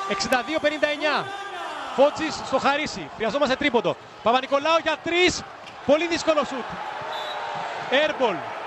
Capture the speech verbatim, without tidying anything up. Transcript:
εξήντα δύο πενήντα εννιά. Φώτζης στο Χαρίσι. Χρειαζόμαστε τρίποντο. Παπανικολάου για τρεις. Πολύ δύσκολο σουτ. Airball.